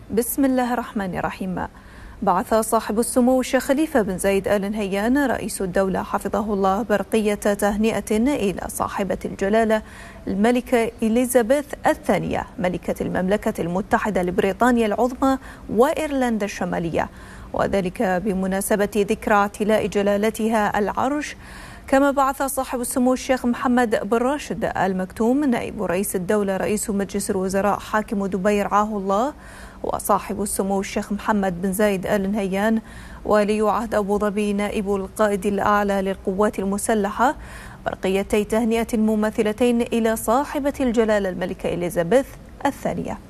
بسم الله الرحمن الرحيم. بعث صاحب السمو الشيخ خليفة بن زايد آل نهيان رئيس الدولة حفظه الله برقية تهنئة إلى صاحبة الجلالة الملكة إليزابيث الثانية ملكة المملكة المتحدة لبريطانيا العظمى وإيرلندا الشمالية، وذلك بمناسبة ذكرى اعتلاء جلالتها العرش. كما بعث صاحب السمو الشيخ محمد بن راشد آل مكتوم نائب رئيس الدولة رئيس مجلس الوزراء حاكم دبي رعاه الله وصاحب السمو الشيخ محمد بن زايد آل نهيان ولي عهد أبو ظبي نائب القائد الأعلى للقوات المسلحة برقيتي تهنئة مماثلتين إلى صاحبة الجلالة الملكة إليزابيث الثانية.